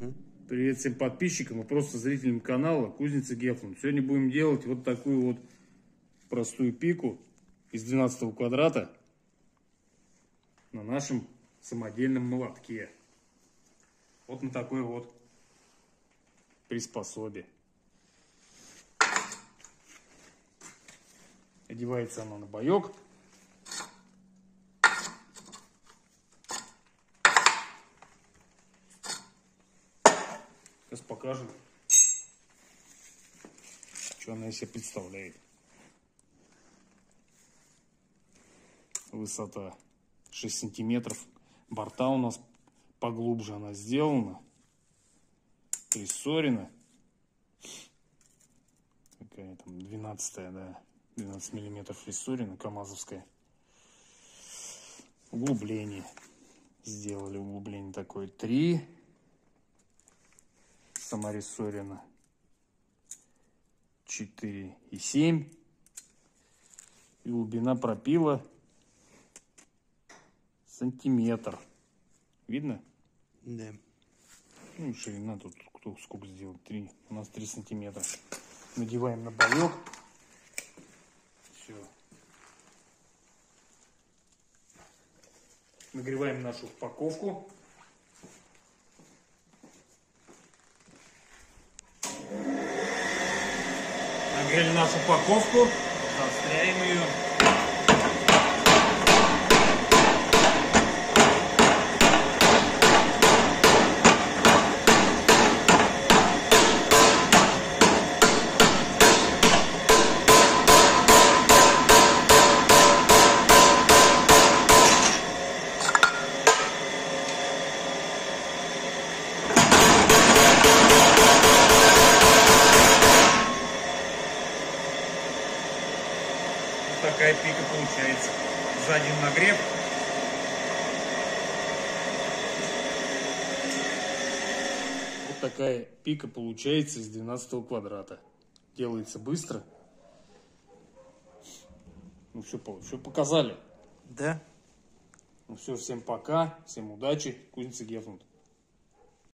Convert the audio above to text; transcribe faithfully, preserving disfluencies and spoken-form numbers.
Угу. Привет всем подписчикам и просто зрителям канала Кузница Гефлунд. Сегодня будем делать вот такую вот простую пику из двенадцатого квадрата на нашем самодельном молотке. Вот на такой вот приспособе. Одевается оно на боек. Сейчас покажем, что она из себя представляет. Высота шесть сантиметров. Борта у нас поглубже она сделана. Прессорена. Такая там двенадцатая, да. двенадцать миллиметров рессорена, камазовская. Углубление. Сделали углубление такое три. Саморессорена четыре и семь. И глубина пропила сантиметр. Видно? Да. Ну, ширина тут кто сколько сделал? три. У нас три сантиметра. Надеваем на боек. Все. Нагреваем нашу упаковку. Нагрели нашу упаковку. Заостряем ее. Такая пика получается. За один нагрев. Вот такая пика получается из двенадцатого квадрата. Делается быстро. Ну все, все показали. Да. Ну все, всем пока, всем удачи. Кузница Гефлунд.